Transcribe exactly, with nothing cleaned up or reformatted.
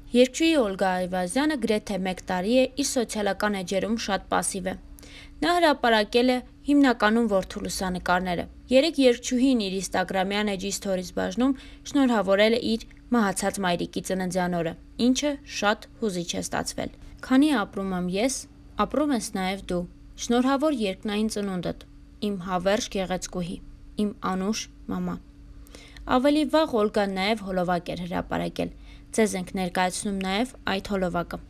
Երգչուհի Օլգա Այվազյանը գրեթե մեկ տարի է իր սոցիալական էջերում շատ պասիվ է։ Նա հրապարակել է հիմնականում որդու լուսանկարները։ Երեկ երգչուհին իր ինստագրամյան էջի սթորիս բաժնում շնորհավորել է իր մահացած մայրիկի ծննդյան օրը, ինչը շատ հուզիչ է ստացվել։ Քանի ապրում եմ ես, ապրում ես նաև դու։ Շնորհավոր երկնային ծնունդդ, իմ հավերժ գեղեցկուհի, իմ անուշ մամա։ Ավելի վաղ Օլգան նաև հոլովակ էր հրապարակել։ Ձեզ ենք ներկայացնում նաև այդ հոլովակը։